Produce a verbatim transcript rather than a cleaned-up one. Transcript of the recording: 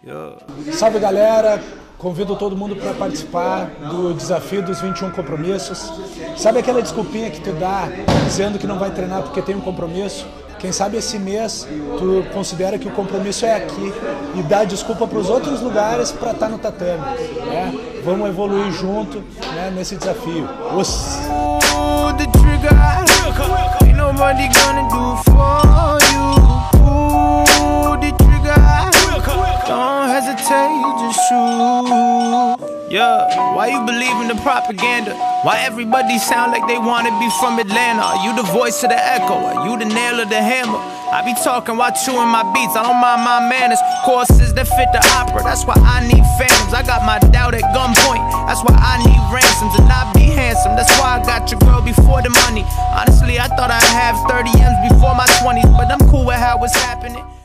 Yeah. Salve galera, convido todo mundo para participar do desafio dos vinte e um compromissos. Sabe aquela desculpinha que tu dá dizendo que não vai treinar porque tem um compromisso? Quem sabe esse mês tu considera que o compromisso é aqui e dá desculpa para os outros lugares para estar no tatame, né? Vamos evoluir junto, né, nesse desafio. Os... Yeah, why you believe in the propaganda? Why everybody sound like they wanna be from Atlanta? Are you the voice of the echo? Are you the nail of the hammer? I be talking while chewing my beats, I don't mind my manners. Courses that fit the opera, that's why I need phantoms. I got my doubt at gunpoint, that's why I need ransoms. And I be handsome, that's why I got your girl before the money. Honestly, I thought I'd have thirty M's before my twenties, but I'm cool with how it's happening.